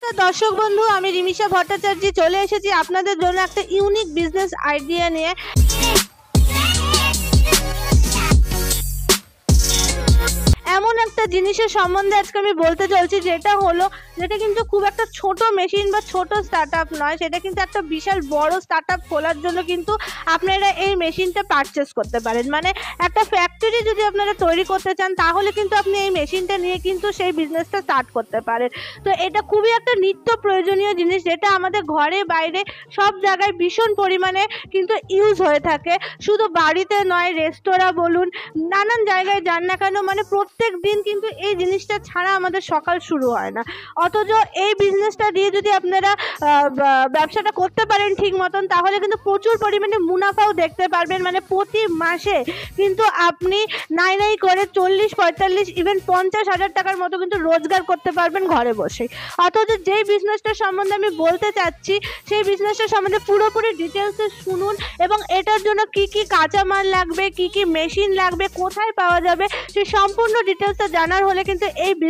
দর্শক বন্ধু, আমি রিমিশা ভট্টাচার্য চলে এসেছি আপনাদের জন্য একটা ইউনিক বিজনেস আইডিয়া নিয়ে। এমন একটা জিনিসের সম্বন্ধে আজকে আমি বলতে চলছি, যেটা কিন্তু খুব একটা ছোট মেশিন বা ছোট স্টার্টআপ নয়, সেটা কিন্তু একটা বিশাল বড় স্টার্টআপ খোলার জন্য কিন্তু আপনারা এই মেশিনটা পারচেস করতে পারেন। মানে একটা ফ্যাক্টরি যদি আপনারা তৈরি করতে চান, তাহলে কিন্তু আপনি এই মেশিনটা নিয়ে কিন্তু সেই বিজনেসটা স্টার্ট করতে পারেন। তো এটা খুবই একটা নিত্য প্রয়োজনীয় জিনিস, যেটা আমাদের ঘরে বাইরে সব জায়গায় ভীষণ পরিমাণে কিন্তু ইউজ হয়ে থাকে। শুধু বাড়িতে নয়, রেস্তোরাঁ বলুন, নানান জায়গায় যান না কেন, মানে প্রত্যেক দিন কিন্তু এই জিনিসটা ছাড়া আমাদের সকাল শুরু হয় না। অথচ এই বিজনেসটা দিয়ে যদি আপনারা ব্যবসাটা করতে পারেন ঠিক মতন, তাহলে কিন্তু প্রচুর পরিমাণে মুনাফাও দেখতে পারবেন। মানে প্রতি মাসে কিন্তু আপনি নাই করে 40-45 ইভেন 50,000 টাকার মতো কিন্তু রোজগার করতে পারবেন ঘরে বসে। অথচ যেই বিজনেসটার সম্বন্ধে আমি বলতে চাচ্ছি, সেই বিজনেসটার সম্বন্ধে পুরোপুরি ডিটেলসে শুনুন, এবং এটার জন্য কি কি কাঁচামাল লাগবে, কি কি মেশিন লাগবে, কোথায় পাওয়া যাবে, সেই সম্পূর্ণ ডিটেলসটা জানার হলে কিন্তু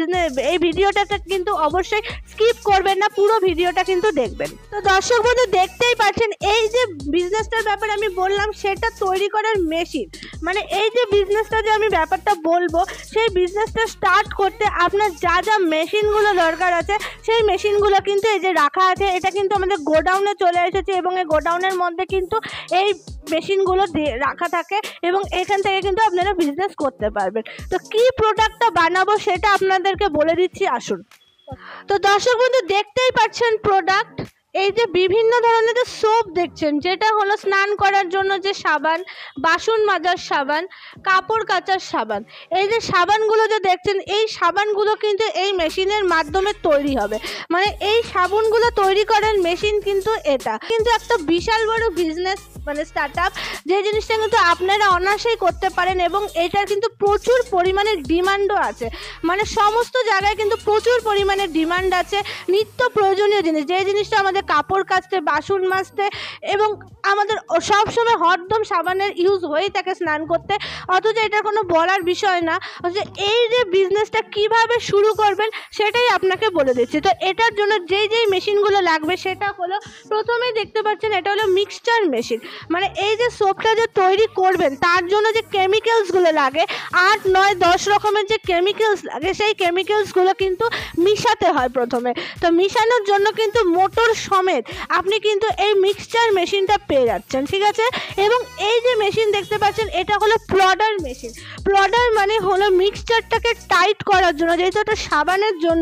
এই ভিডিওটা কিন্তু অবশ্যই স্কিপ করবেন না, পুরো ভিডিওটা কিন্তু দেখবেন। তো দর্শক বন্ধু, দেখতেই পাচ্ছেন এই যে বিজনেসটার ব্যাপারে আমি বললাম, সেটা তৈরি করার মেশিন। মানে এই যে বিজনেসটা যে আমি ব্যাপারটা বলবো, সেই বিজনেসটা স্টার্ট করতে আপনার যা যা মেশিনগুলো দরকার আছে, সেই মেশিনগুলো কিন্তু এই যে রাখা আছে। এটা কিন্তু আমাদের গোডাউনে চলে এসেছে, এবং এই গোডাউনের মধ্যে কিন্তু এই মেশিনগুলো রাখা থাকে, এবং এখান থেকে কিন্তু আপনারা বিজনেস করতে পারবেন। তো কি প্রোডাক্টটা বানাবো সেটা আপনাদেরকে বলে দিচ্ছি, আসুন। তো দর্শক বন্ধু, দেখতেই পাচ্ছেন প্রোডাক্ট, এই যে বিভিন্ন ধরনের যে সোপ দেখছেন, যেটা হলো স্নান করার জন্য যে সাবান, বাসন মাজার সাবান, কাপড় কাচার সাবান। এই যে সাবানগুলো যে দেখছেন, এই সাবানগুলো কিন্তু এই মেশিনের মাধ্যমে তৈরি হবে। মানে এই সাবানগুলো তৈরি করার মেশিন কিন্তু এটা কিন্তু একটা বিশাল বড় বিজনেস, মানে স্টার্টআপ, যে জিনিসটা কিন্তু আপনারা অনায়াসেই করতে পারেন, এবং এটার কিন্তু প্রচুর পরিমাণে ডিমান্ডও আছে। মানে সমস্ত জায়গায় কিন্তু প্রচুর পরিমাণে ডিমান্ড আছে। নিত্য প্রয়োজনীয় জিনিস, যে জিনিসটা আমাদের কাপড় কাচতে, বাসন মাজতে, এবং আমাদের সবসময় হরদম সাবানের ইউজ হয়েই থাকে স্নান করতে। অথচ এটার কোনো বলার বিষয় না। অথচ এই যে বিজনেসটা কিভাবে শুরু করবেন সেটাই আপনাকে বলে দিচ্ছি। তো এটার জন্য যেই মেশিনগুলো লাগবে, সেটা হলো, প্রথমেই দেখতে পাচ্ছেন এটা হলো মিক্সচার মেশিন। মানে এই যে সোপটা যে তৈরি করবেন, তার জন্য যে কেমিক্যালসগুলো লাগে, 8, 9, 10 রকমের যে কেমিক্যালস লাগে, সেই কেমিক্যালসগুলো কিন্তু মিশাতে হয় প্রথমে। তো মিশানোর জন্য কিন্তু মোটর সমেত আপনি কিন্তু এই মিক্সচার মেশিনটা পেয়ে যাচ্ছেন, ঠিক আছে। এবং এই যে মেশিন দেখতে পাচ্ছেন, এটা হলো প্লডার মেশিন। প্লডার মানে হলো মিক্সচারটাকে টাইট করার জন্য, যেহেতু এটা সাবানের জন্য,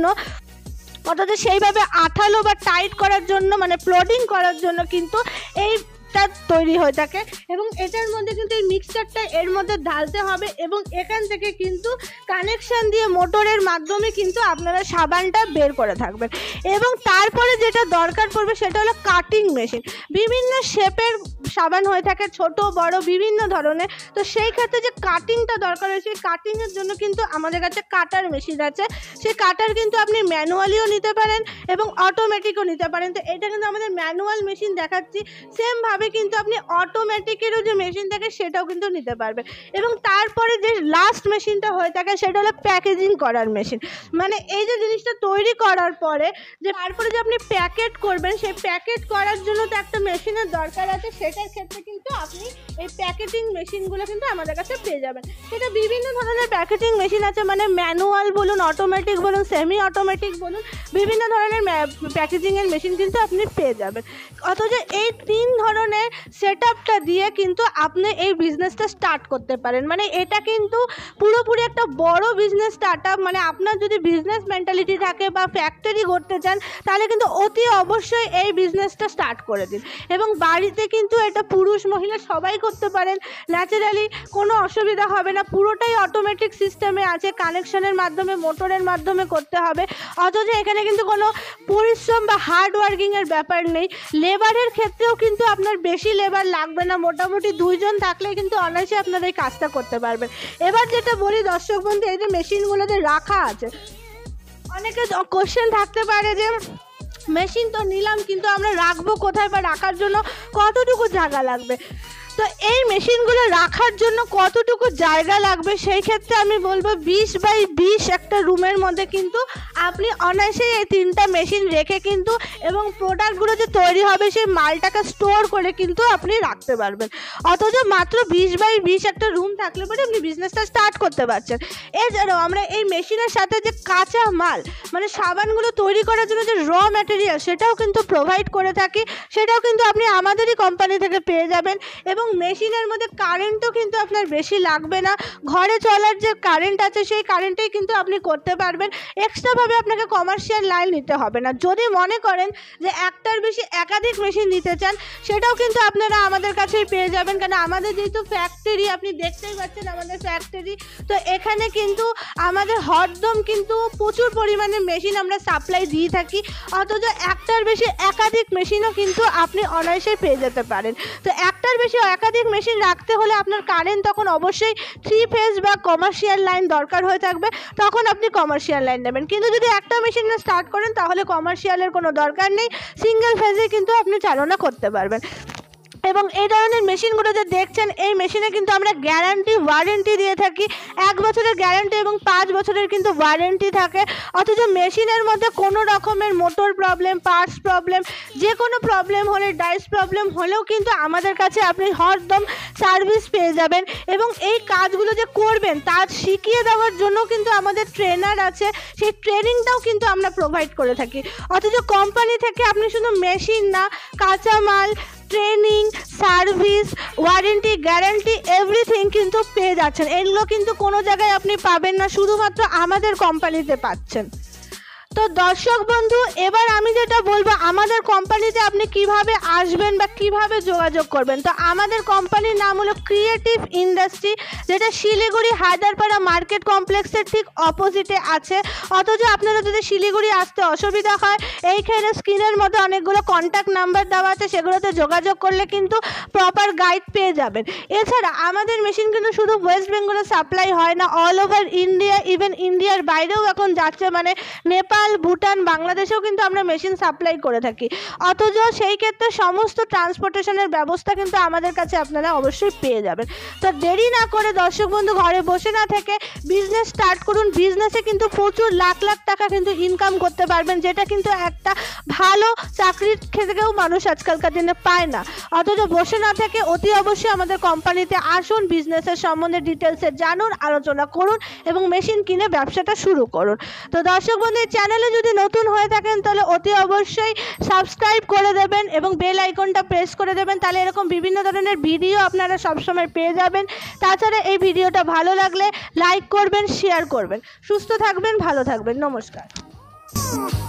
অর্থাৎ সেইভাবে আঠালো বা টাইট করার জন্য, মানে প্লডিং করার জন্য কিন্তু এই তৈরি হয়ে থাকে। এবং এটার মধ্যে কিন্তু এই মিক্সচারটা এর মধ্যে ঢালতে হবে, এবং এখান থেকে কিন্তু কানেকশন দিয়ে মোটরের মাধ্যমে কিন্তু আপনারা সাবানটা বের করে থাকবেন। এবং তারপরে যেটা দরকার পড়বে, সেটা হলো কাটিং মেশিন। বিভিন্ন শেপের সাবান হয়ে থাকে, ছোট বড় বিভিন্ন ধরনের। তো সেই ক্ষেত্রে যে কাটিংটা দরকার হয়, সেই কাটিংয়ের জন্য কিন্তু আমাদের কাছে কাটার মেশিন আছে। সেই কাটার কিন্তু আপনি ম্যানুয়ালিও নিতে পারেন এবং অটোমেটিকও নিতে পারেন। তো এটা কিন্তু আমাদের ম্যানুয়াল মেশিন দেখাচ্ছি, সেমভাবে কিন্তু আপনি অটোমেটিকেরও যে মেশিন থাকে সেটাও কিন্তু নিতে পারবেন। এবং তারপরে যে লাস্ট মেশিনটা হয়ে থাকে, সেটা হলো প্যাকেজিং করার মেশিন। মানে এই যে জিনিসটা তৈরি করার পরে যে তারপরে যে আপনি প্যাকেট করবেন, সেই প্যাকেট করার জন্য তো একটা মেশিনের দরকার আছে। সেটার ক্ষেত্রে কিন্তু আপনি এই প্যাকেটিং মেশিনগুলো কিন্তু আমাদের কাছে পেয়ে যাবেন। সেটা বিভিন্ন ধরনের প্যাকেটিং মেশিন আছে, মানে ম্যানুয়াল বলুন, অটোমেটিক বলুন, সেমি অটোমেটিক বলুন, বিভিন্ন ধরনের প্যাকেজিংয়ের মেশিন কিন্তু আপনি পেয়ে যাবেন। অথচ এই 3 ধরনের সেটআপটা দিয়ে কিন্তু আপনি এই বিজনেসটা স্টার্ট করতে পারেন। মানে এটা কিন্তু পুরোপুরি একটা বড় বিজনেস স্টার্টআপ। মানে আপনার যদি বিজনেস মেন্টালিটি থাকে বা ফ্যাক্টরি করতে চান, তাহলে কিন্তু অতি অবশ্যই এই বিজনেসটা স্টার্ট করে দিন। এবং বাড়িতে কিন্তু এটা পুরুষ মহিলা সবাই করতে পারেন, ন্যাচারালি কোনো অসুবিধা হবে না। পুরোটাই অটোমেটিক সিস্টেমে আছে, কানেকশনের মাধ্যমে, মোটরের মাধ্যমে করতে হবে। অথচ এখানে কিন্তু কোনো পরিশ্রম বা হার্ড ওয়ার্কিংয়ের ব্যাপার নেই। লেবারের ক্ষেত্রেও কিন্তু আপনার বেশি লেবার লাগবে না, মোটামুটি 2 জন থাকলে কিন্তু অনায়াসে আপনারা এই কাজটা করতে পারবেন। এবার যেটা বলি দর্শক বন্ধু, এই যে মেশিনগুলোতে রাখা আছে, অনেকে কোশ্চেন থাকতে পারে যে মেশিন তো নিলাম, কিন্তু আমরা রাখবো কোথায়, বা রাখার জন্য কতটুকু জায়গা লাগবে। তো এই মেশিনগুলো রাখার জন্য কতটুকু জায়গা লাগবে, সেই ক্ষেত্রে আমি বলবো 20 বাই 20 একটা রুমের মধ্যে কিন্তু আপনি অনায়াসেই এই 3টা মেশিন রেখে কিন্তু এবং প্রোডাক্টগুলো যে তৈরি হবে সেই মালটাকে স্টোর করে কিন্তু আপনি রাখতে পারবেন। অথচ মাত্র 20x20 একটা রুম থাকলে পরে আপনি বিজনেসটা স্টার্ট করতে পারছেন। এছাড়াও আমরা এই মেশিনের সাথে যে কাঁচা মাল মানে সাবানগুলো তৈরি করার জন্য যে র ম্যাটেরিয়াল সেটাও কিন্তু প্রোভাইড করে থাকি, সেটাও কিন্তু আপনি আমাদেরই কোম্পানি থেকে পেয়ে যাবেন। এবং মেশিনের মধ্যে কারেন্টও কিন্তু আপনার বেশি লাগবে না, ঘরে চলার যে কারেন্ট আছে সেই কারেন্টেই কিন্তু আপনি করতে পারবেন। এক্সট্রাভাবে আপনাকে কমার্শিয়াল লাইন নিতে হবে না। যদি মনে করেন যে একটার বেশি একাধিক মেশিন নিতে চান সেটাও কিন্তু আপনারা আমাদের কাছেই পেয়ে যাবেন, কারণ আমাদের যেহেতু ফ্যাক্টরি, আপনি দেখতেই পাচ্ছেন আমাদের ফ্যাক্টরি, তো এখানে কিন্তু আমাদের হরদম কিন্তু প্রচুর পরিমাণে মেশিন আমরা সাপ্লাই দিয়ে থাকি। অথচ একটার বেশি একাধিক মেশিনও কিন্তু আপনি অনায়াসে পেয়ে যেতে পারেন। তো একটার বেশি একাধিক মেশিন রাখতে হলে আপনার কারেন্ট তখন অবশ্যই 3 ফেজ বা কমার্শিয়াল লাইন দরকার হয়ে থাকবে, তখন আপনি কমার্শিয়াল লাইন নেবেন। কিন্তু যদি একটা মেশিন স্টার্ট করেন তাহলে কমার্শিয়ালের কোনো দরকার নেই, সিঙ্গেল ফেজে কিন্তু আপনি চালনা করতে পারবেন। এবং এই ধরনের মেশিনগুলো যে দেখছেন এই মেশিনে কিন্তু আমরা গ্যারান্টি ওয়ারেন্টি দিয়ে থাকি, 1 বছরের গ্যারান্টি এবং 5 বছরের কিন্তু ওয়ারেন্টি থাকে। অথচ মেশিনের মধ্যে কোনো রকমের মোটর প্রবলেম, পার্টস প্রবলেম, যে কোনো প্রবলেম হলে, ডাইস প্রবলেম হলেও কিন্তু আমাদের কাছে আপনি হরদম সার্ভিস পেয়ে যাবেন। এবং এই কাজগুলো যে করবেন তা শিখিয়ে দেওয়ার জন্য কিন্তু আমাদের ট্রেনার আছে, সেই ট্রেনিংটাও কিন্তু আমরা প্রোভাইড করে থাকি। অথচ কোম্পানি থেকে আপনি শুধু মেশিন না, কাঁচামাল, training, service, warranty, guarantee everything কিন্তু পেয়ে যাচ্ছেন। এগুলো কিন্তু কোনো জায়গায় আপনি পাবেন না, শুধুমাত্র আমাদের কোম্পানিতে পাচ্ছেন। তো দর্শক বন্ধু, এবার আমি যেটা বলবো আমাদের কোম্পানিতে আপনি কিভাবে আসবেন বা কিভাবে যোগাযোগ করবেন। তো আমাদের কোম্পানির নাম হলো ক্রিয়েটিভ ইন্ডাস্ট্রি, যেটা শিলিগুড়ি হায়দারপাড়া মার্কেট কমপ্লেক্সের ঠিক অপোজিটে আছে। অথচ আপনারা যদি শিলিগুড়ি আসতে অসুবিধা হয়, এইখানে স্ক্রিনের মধ্যে অনেকগুলো কন্ট্যাক্ট নাম্বার দেওয়া আছে, সেগুলোতে যোগাযোগ করলে কিন্তু প্রপার গাইড পেয়ে যাবেন। এছাড়া আমাদের মেশিন কিন্তু শুধু ওয়েস্ট বেঙ্গলে সাপ্লাই হয় না, অল ওভার ইন্ডিয়া, ইভেন ইন্ডিয়ার বাইরেও এখন যাচ্ছে, মানে নেপাল, ভুটান, বাংলাদেশেও কিন্তু আমরা মেশিন সাপ্লাই করে থাকি। অথচ সেই ক্ষেত্রে সমস্ত ট্রান্সপোর্টেশনের ব্যবস্থা কিন্তু আমাদের কাছে আপনারা অবশ্যই পেয়ে যাবেন। তো দেরি না করে দর্শক বন্ধু ঘরে বসে না থেকে বিজনেস স্টার্ট করুন। বিজনেসে কিন্তু প্রচুর লাখ লাখ টাকা কিন্তু ইনকাম করতে পারবেন, যেটা কিন্তু একটা ভালো চাকরির ক্ষেত্রেও মানুষ আজকালকার দিনে পায় না। অথচ বসে না থেকে অতি অবশ্যই আমাদের কোম্পানিতে আসুন, বিজনেসের সম্বন্ধে ডিটেলসে জানুন, আলোচনা করুন এবং মেশিন কিনে ব্যবসাটা শুরু করুন। তো দর্শক বন্ধু, চ্যানেলে যদি নতুন হয়ে থাকেন তাহলে অতি অবশ্যই সাবস্ক্রাইব করে দেবেন এবং বেল আইকনটা প্রেস করে দেবেন, তাহলে এরকম বিভিন্ন ধরনের ভিডিও আপনারা সবসময় পেয়ে যাবেন। তাছাড়া এই ভিডিওটা ভালো লাগলে লাইক করবেন, শেয়ার করবেন। সুস্থ থাকবেন, ভালো থাকবেন, নমস্কার।